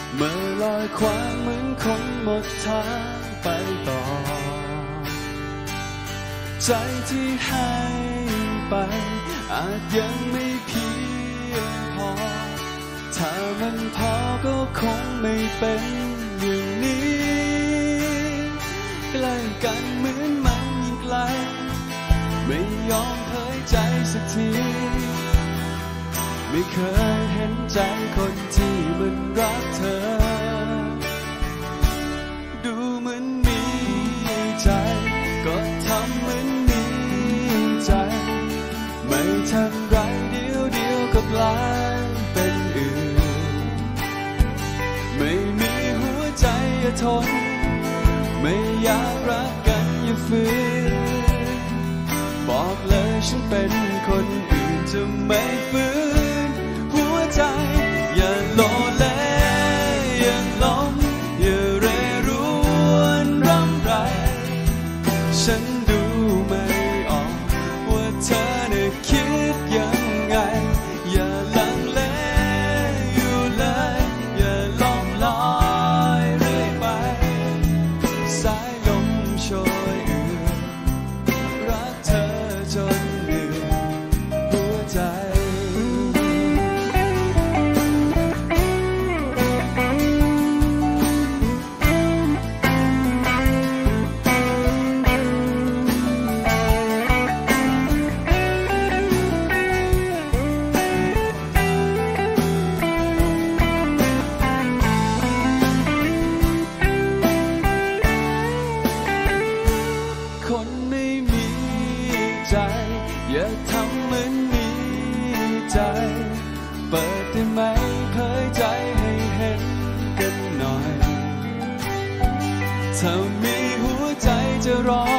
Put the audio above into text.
เมื่อลอยควางเหมือนคนหมดทางไปต่อใจที่ให้ไปอาจยังไม่เพียงพอถ้ามันพอก็คงไม่เป็นอย่างนี้ใกล้กันเหมือนมันยิ่งไกลไม่ยอมเผยใจสักทีไม่เคยเห็นใจคนที่มันรักเธอดูเหมือนมีใจก็ทำเหมือนมีใจไม่ทันไรเดียวก็กลายเป็นอื่นไม่มีหัวใจอย่าทนไม่อยากรักกันอย่าฝืนบอกเลยฉันเป็นคนอื่นจะไม่ฝืนหัวใจอย่าโลเลอย่าล้มอย่าเร่ร่วนรำไรฉันดูไม่ออกว่าเธอน่ะคิดยังไงอย่าลังเลอยู่เลยอย่าล่องลอยเรื่อยไปสายลมโชยเอื่อยรักเธอจนเหนื่อยหัวใจคนไม่มีใจอย่าทำเหมือนมีใจเปิดได้ไหมเผยใจให้เห็นกันหน่อยถ้ามีหัวใจจะรอ